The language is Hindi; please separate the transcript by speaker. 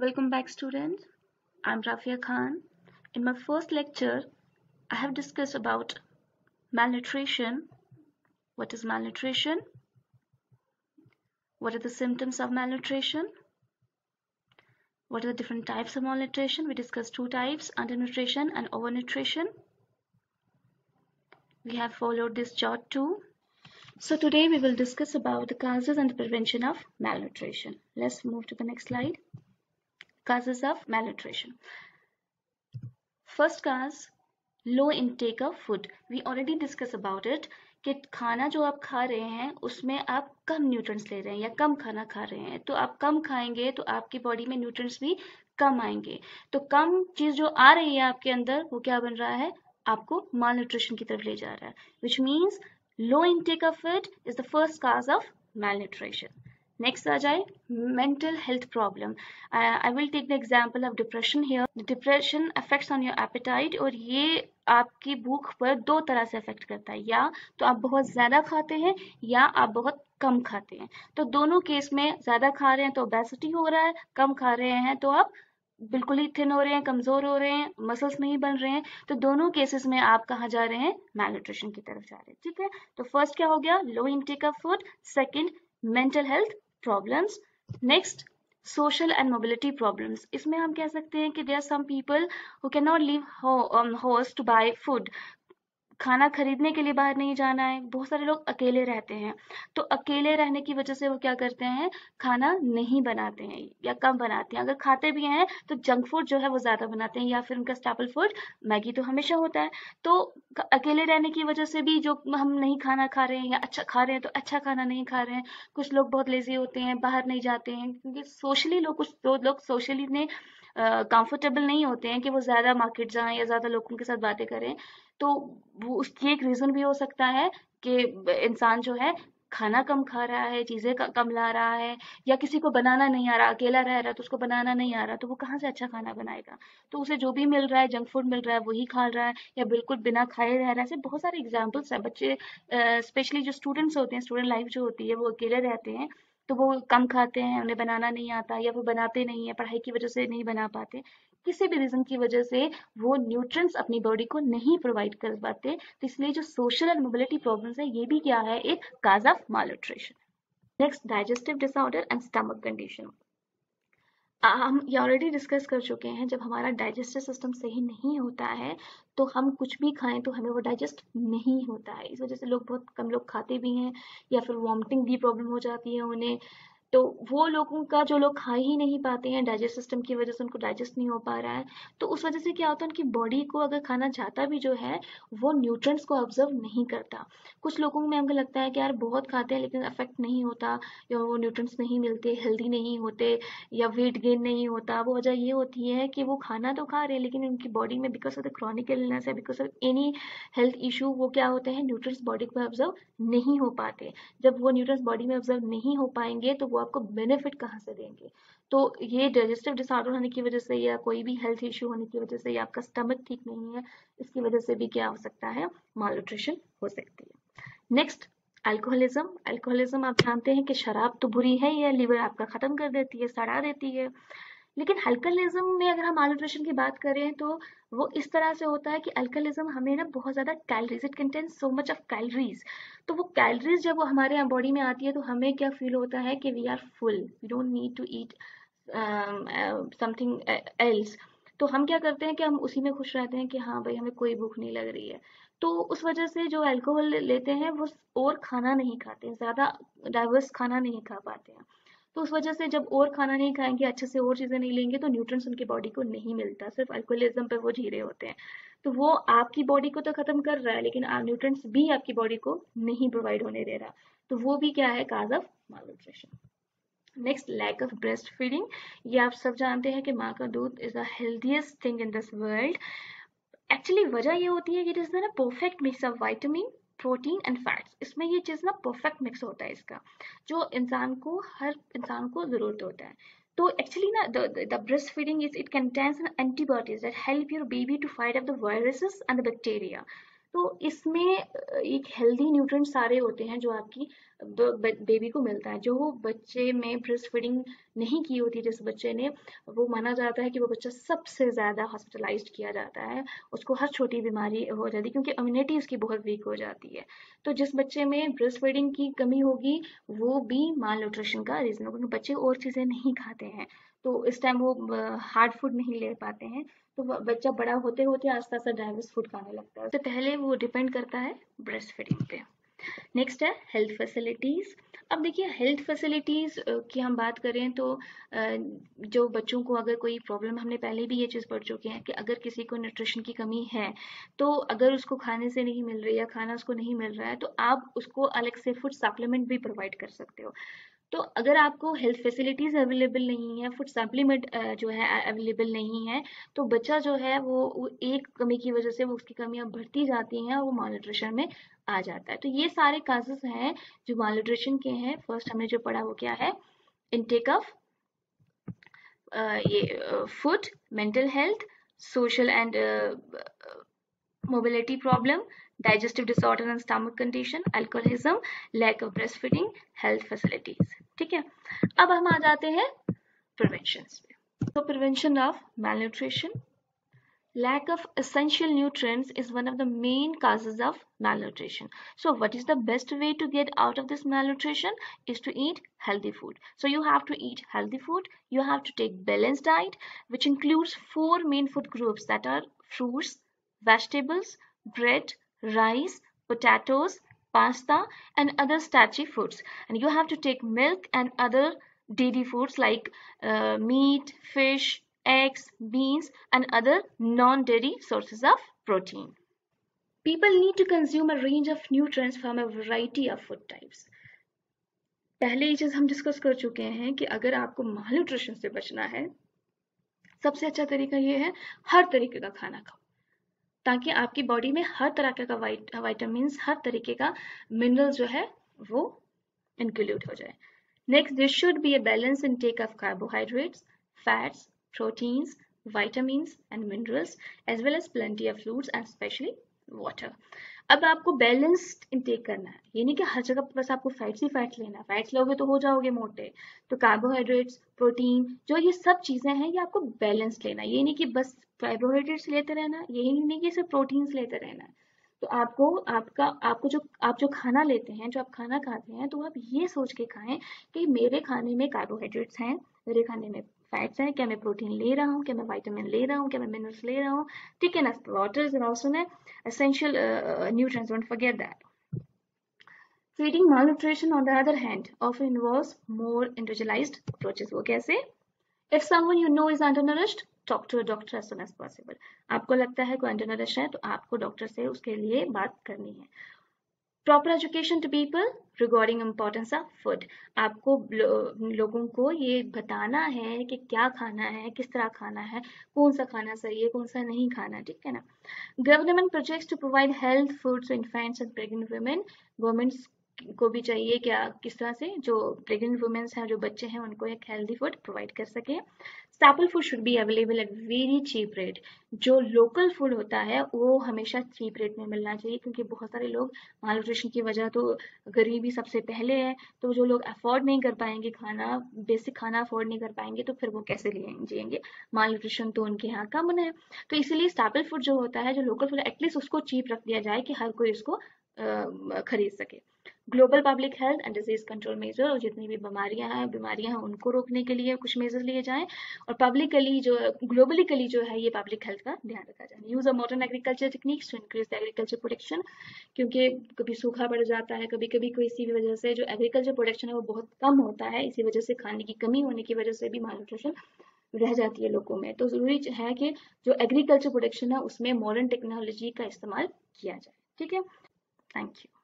Speaker 1: Welcome back, students. I'm Rafia Khan. In my first lecture, I have discussed about malnutrition. What is malnutrition? What are the symptoms of malnutrition? What are the different types of malnutrition? We discussed two types, undernutrition and overnutrition. We have followed this chart too. So today we will discuss about the causes and the prevention of malnutrition. Let's move to the next slide. Causes of malnutrition. First cause, low intake of food. We already discuss about it कि खाना जो आप खा रहे हैं उसमें आप कम न्यूट्रिएंट्स ले रहे हैं या कम खाना खा रहे हैं, तो आप कम खाएंगे तो आपकी बॉडी में न्यूट्रिएंट्स भी कम आएंगे। तो कम चीज जो आ रही है आपके अंदर वो क्या बन रहा है, आपको माल न्यूट्रिशन की तरफ ले जा रहा है, which means low intake of food is the first cause of malnutrition. Next आ जाए mental health problem. I will take the example of depression here. Depression affects on your appetite, और ये आपकी भूख पर दो तरह से अफेक्ट करता है, या तो आप बहुत ज्यादा खाते हैं या आप बहुत कम खाते हैं। तो दोनों केस में ज्यादा खा रहे हैं तो ओबेसिटी हो रहा है, कम खा रहे हैं तो आप बिल्कुल ही थिन हो रहे हैं, कमजोर हो रहे हैं, मसल्स नहीं बन रहे हैं। तो दोनों केसेस में आप कहाँ जा रहे हैं, मैलन्यूट्रिशन की तरफ जा रहे हैं। ठीक है, तो फर्स्ट क्या हो गया, low intake of food. Second, mental health problems. Next, social and mobility problems. इसमें हम कह सकते हैं कि there are some people who can not leave house to buy food. खाना खरीदने के लिए बाहर नहीं जाना है, बहुत सारे लोग अकेले रहते हैं, तो अकेले रहने की वजह से वो क्या करते हैं, खाना नहीं बनाते हैं या कम बनाते हैं। अगर खाते भी हैं तो जंक फूड जो है वो ज्यादा बनाते हैं, या फिर उनका स्टेपल फूड मैगी तो हमेशा होता है। तो अकेले रहने की वजह से भी जो हम नहीं खाना खा रहे हैं या अच्छा खा रहे हैं तो अच्छा खाना नहीं खा रहे हैं। कुछ लोग बहुत लेजी होते हैं, बाहर नहीं जाते हैं क्योंकि सोशली लोग, कुछ लोग सोशली ने कंफर्टेबल नहीं होते हैं कि वो ज्यादा मार्केट जाएं या ज्यादा लोगों के साथ बातें करें। तो वो उसकी एक रीजन भी हो सकता है कि इंसान जो है खाना कम खा रहा है, चीजें कम ला रहा है, या किसी को बनाना नहीं आ रहा, अकेला रह रहा है तो उसको बनाना नहीं आ रहा, तो वो कहाँ से अच्छा खाना बनाएगा। तो उसे जो भी मिल रहा है, जंक फूड मिल रहा है वही खा रहा है, या बिल्कुल बिना खाए रह रहा है। ऐसे बहुत सारे एग्जाम्पल्स है। बच्चे स्पेशली जो स्टूडेंट्स होते हैं, स्टूडेंट लाइफ जो होती है वो अकेले रहते हैं, तो वो कम खाते हैं, उन्हें बनाना नहीं आता, या वो बनाते नहीं है, पढ़ाई की वजह से नहीं बना पाते, किसी भी रीजन की वजह से वो न्यूट्रिएंट्स अपनी बॉडी को नहीं प्रोवाइड कर पाते। तो इसलिए जो सोशल एंड मोबिलिटी प्रॉब्लम्स है ये भी क्या है, एक cause of malnutrition. Next, digestive disorder and stomach condition. हम ये ऑलरेडी डिस्कस कर चुके हैं, जब हमारा डाइजेस्टिव सिस्टम सही नहीं होता है तो हम कुछ भी खाएं तो हमें वो डाइजेस्ट नहीं होता है। इस वजह से लोग, बहुत कम लोग खाते भी हैं, या फिर वॉमिटिंग की प्रॉब्लम हो जाती है उन्हें। तो वो लोगों का, जो लोग खा ही नहीं पाते हैं, डाइजेस्ट सिस्टम की वजह से उनको डाइजेस्ट नहीं हो पा रहा है, तो उस वजह से क्या होता है, उनकी बॉडी को अगर खाना जाता भी जो है वो न्यूट्रिएंट्स को ऑब्जर्व नहीं करता। कुछ लोगों में हमको लगता है कि यार बहुत खाते हैं लेकिन अफेक्ट नहीं होता, या वो न्यूट्रिएंट्स नहीं मिलते, हेल्दी नहीं होते, या वेट गेन नहीं होता। वो वजह ये होती है कि वो खाना तो खा रहे हैं लेकिन उनकी बॉडी में because of the chronic illness है, because of any health issue, वो क्या होते हैं, न्यूट्रिएंट्स बॉडी को ऑब्जर्व नहीं हो पाते। जब वो न्यूट्रिएंट्स बॉडी में ऑब्जर्व नहीं हो पाएंगे तो वो आपको बेनिफिट कहाँ से देंगे। तो ये डाइजेस्टिव डिसऑर्डर होने की वजह से, या कोई भी हेल्थ इशू होने की वजह से, या आपका स्टमक ठीक नहीं है, इसकी वजह से भी क्या हो सकता है, मालन्यूट्रिशन हो सकती है। Next, alcoholism. अल्कोहलिज्म आप जानते हैं कि शराब तो बुरी है, या लिवर आपका खत्म कर देती है, सड़ा देती है। लेकिन अल्कोहलिज्म में अगर हम मालन्यूट्रिशन की बात करें तो वो इस तरह से होता है कि अल्कोहलिज्म हमें ना बहुत ज्यादा calories, it contains so much of calories. तो वो कैलोरीज जब वो हमारे बॉडी में आती है तो हमें क्या फील होता है कि we are full, we don't need to eat something else. तो हम क्या करते हैं कि हम उसी में खुश रहते हैं कि हाँ भाई हमें कोई भूख नहीं लग रही है। तो उस वजह से जो अल्कोहल लेते हैं वो और खाना नहीं खाते, ज्यादा डाइवर्स खाना नहीं खा पाते हैं। तो उस वजह से जब और खाना नहीं खाएंगे, अच्छे से और चीजें नहीं लेंगे, तो न्यूट्रिएंट्स उनकी बॉडी को नहीं मिलता, सिर्फ अल्कोहलिज्म पे वो जी रहे होते हैं। तो वो आपकी बॉडी को तो खत्म कर रहा है लेकिन न्यूट्रिएंट्स भी आपकी बॉडी को नहीं प्रोवाइड होने दे रहा। तो वो भी क्या है, cause of malnutrition. Next, lack of breast feeding. ये आप सब जानते हैं कि माँ का दूध is the healthiest thing in this world. Actually वजह ये होती है कि इट इज ना perfect mix of vitamin, protein and fats. इसमें ये चीज ना परफेक्ट मिक्स होता है इसका, जो इंसान को, हर इंसान को जरूरत होता है। तो एक्चुअली ना the breast feeding is, it contains an antibodies that help your baby to fight off the viruses and the bacteria. तो इसमें एक हेल्दी न्यूट्रिएंट सारे होते हैं जो आपकी बेबी को मिलता है। जो बच्चे में ब्रेस्ट फीडिंग नहीं की होती जिस बच्चे ने, वो माना जाता है कि वो बच्चा सबसे ज़्यादा हॉस्पिटलाइज्ड किया जाता है, उसको हर छोटी बीमारी हो जाती है क्योंकि इम्यूनिटी उसकी बहुत वीक हो जाती है। तो जिस बच्चे में ब्रेस्ट फीडिंग की कमी होगी वो भी माल न्यूट्रिशन का रीज़न होगा, क्योंकि बच्चे और चीज़ें नहीं खाते हैं तो इस टाइम वो हार्ड फूड नहीं ले पाते हैं, तो बच्चा बड़ा होते होते आस्ते आस्ते डाइवर्स फूड खाने लगता है। तो पहले वो डिपेंड करता है ब्रेस्ट फीडिंग पे। नेक्स्ट है हेल्थ फैसिलिटीज़। अब देखिए हेल्थ फैसिलिटीज़ की हम बात करें तो जो बच्चों को अगर कोई प्रॉब्लम, हमने पहले भी ये चीज़ पढ़ चुके हैं कि अगर किसी को न्यूट्रिशन की कमी है तो अगर उसको खाने से नहीं मिल रही है, खाना उसको नहीं मिल रहा है, तो आप उसको अलग से फूड सप्लीमेंट भी प्रोवाइड कर सकते हो। तो अगर आपको हेल्थ फैसिलिटीज़ अवेलेबल नहीं है, फूड सप्लीमेंट जो है अवेलेबल नहीं है, तो बच्चा जो है वो एक कमी की वजह से वो उसकी कमियां बढ़ती जाती हैं और वो मालन्यूट्रिशन में आ जाता है। तो ये सारे काजेस हैं जो मालन्यूट्रिशन के हैं। फर्स्ट हमने जो पढ़ा वो क्या है, इनटेक ऑफ ये food, mental health, social and mobility problem, digestive disorder and stomach condition, alcoholism, lack of breastfeeding, health facilities। ठीक है, अब हम आ जाते हैं प्रिवेंशन पे। तो prevention of malnutrition, lack of essential nutrients is one of the main causes of malnutrition. So what is the best way to get out of this malnutrition is to eat healthy food. So you have to eat healthy food, you have to take balanced diet which includes 4 main food groups that are fruits, vegetables, bread, rice, potatoes, pasta and other starchy foods. And you have to take milk and other dairy foods like meat, fish, eggs, beans and other non-dairy sources of protein. People need to consume a range of nutrients from a variety of food types. पहले ये चीज हम डिस्कस कर चुके हैं कि अगर आपको मालन्यूट्रिशन से बचना है, सबसे अच्छा तरीका ये है हर तरीके का खाना खाओ, ताकि आपकी बॉडी में हर तरह का वाइटामिन, हर तरीके का मिनरल जो है वो इंक्लूड हो जाए। Next, there should be a balance intake of carbohydrates, fats, proteins, vitamins and minerals as well as plenty of fluids and especially water. अब आपको बैलेंस्ड इनटेक करना है, ये नहीं कि हर जगह बस आपको फैट्स ही फैट्स लेना है, फैट्स लोगे तो हो जाओगे मोटे। तो कार्बोहाइड्रेट्स, प्रोटीन, जो ये सब चीजें हैं ये आपको बैलेंस लेना है, ये नहीं कि बस कार्बोहाइड्रेट्स लेते रहना, यही नहीं कि सिर्फ प्रोटीन्स लेते रहना है। तो आपको जो खाना लेते हैं, जो आप खाना खाते हैं, तो आप ये सोच के खाएं कि मेरे खाने में कार्बोहाइड्रेट्स हैं, मेरे खाने में फैट्स हैं, क्या मैं प्रोटीन ले रहा हूँ, क्या मैं विटामिन ले रहा हूँ, क्या मैं मिनरल्स ले रहा हूँ, ठीक है ना। Water is also an essential nutrients, don't forget that. Treating malnutrition on the other hand often involves more individualized approaches. वो कैसे? If someone you know is undernourished, talk to a doctor as soon as possible. आपको लगता है कोई अंडरनरिश है तो आपको डॉक्टर से उसके लिए बात करनी है। Proper education to people regarding importance of food, आपको लोगों को ये बताना है कि क्या खाना है, किस तरह खाना है, कौन सा खाना सही है, कौन सा नहीं खाना, ठीक है ना। Government projects to provide health foods to infants and pregnant women, governments को भी चाहिए क्या किस तरह से जो प्रेग्नेंट वुमेन्स हैं, जो बच्चे हैं, उनको एक हेल्दी फूड प्रोवाइड कर सके। Staple food should be available at very cheap rate, जो लोकल फूड होता है वो हमेशा चीप रेट में मिलना चाहिए, क्योंकि बहुत सारे लोग मालन्यूट्रिशन की वजह तो गरीबी सबसे पहले है, तो जो लोग अफोर्ड नहीं कर पाएंगे खाना, बेसिक खाना अफोर्ड नहीं कर पाएंगे, तो फिर वो कैसे जिएंगे, मालन्यूट्रिशन तो उनके यहाँ कम है। तो इसीलिए स्टेपल फूड जो होता है, जो लोकल फूड, एटलीस्ट उसको चीप रख दिया जाए कि हर कोई उसको खरीद सके। Global public health and disease control measure, और जितनी भी बीमारियां हैं उनको रोकने के लिए कुछ मेजर्स लिए जाएं, और पब्लिकली जो ग्लोबली जो है ये पब्लिक हेल्थ का ध्यान रखा जाए। Use of modern agriculture techniques to increase the agriculture production, क्योंकि कभी सूखा पड़ जाता है, कभी कभी किसी भी वजह से जो एग्रीकल्चर प्रोडक्शन है वो बहुत कम होता है, इसी वजह से खाने की कमी होने की वजह से भी मालन्यूट्रिशन रह जाती है लोगों में। तो जरूरी है कि जो एग्रीकल्चर प्रोडक्शन है उसमें मॉडर्न टेक्नोलॉजी का इस्तेमाल किया जाए, ठीक है। Thank you.